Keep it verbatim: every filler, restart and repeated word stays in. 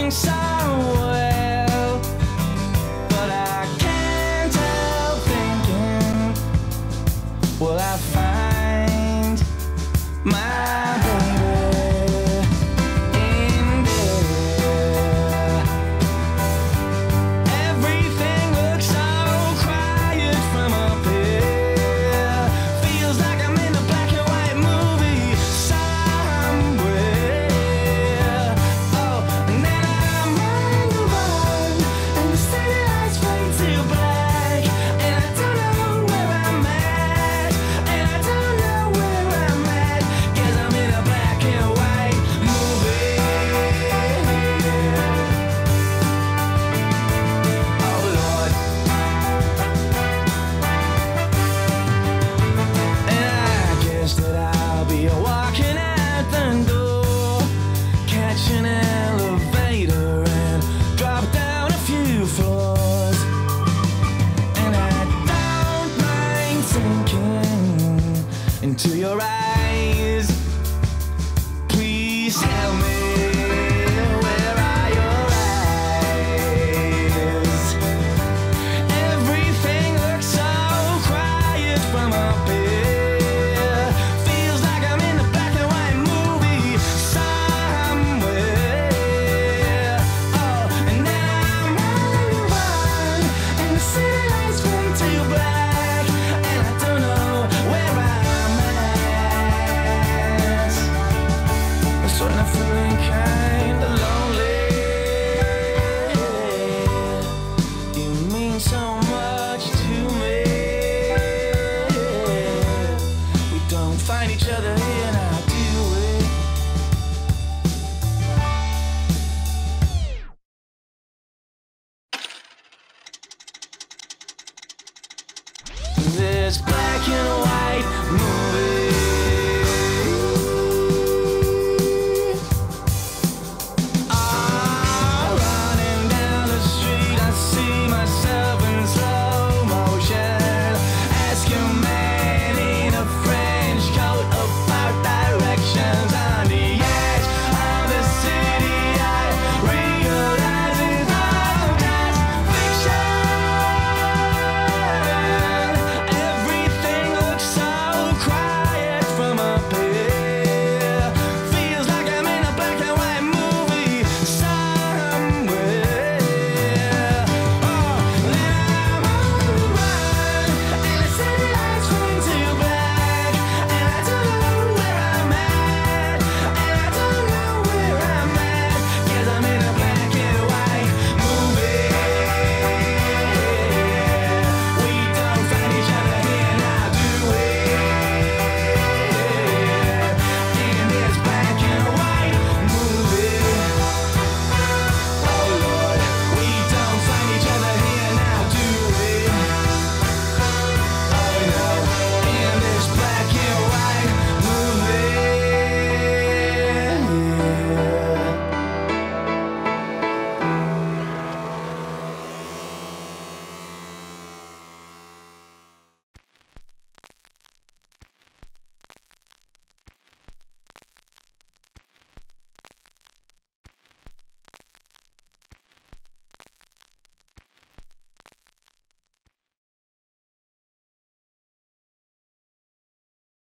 doing so well, but I can't help thinking, will I find my baby in there? Everything looks so quiet from up here. Feels like I'm in a black and white movie somewhere. Oh, and then I'm on the run, and the city lights fade to black, and I don't know where I'm at, and I don't know where I'm at, 'cause I'm in a black and white movie. Oh Lord. And I guess that I'll be walking out the door, catch an elevator and drop down a few floors. And I don't mind sinking into your eyes. Please tell me, where are your eyes? Everything looks so quiet from up here. Feels like I'm in a black and white movie somewhere. Oh, and then I'm on the run, and the city lights fade to black, and I don't know where I'm at. That's when I'm feeling kinda lonely. You mean so much to me. We don't find each other here now, do we? This black and